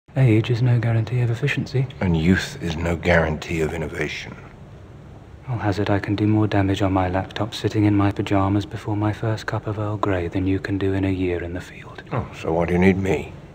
Age is no guarantee of efficiency. And youth is no guarantee of innovation. I'll hazard I can do more damage on my laptop sitting in my pajamas before my first cup of Earl Grey than you can do in a year in the field. Oh, so why do you need me?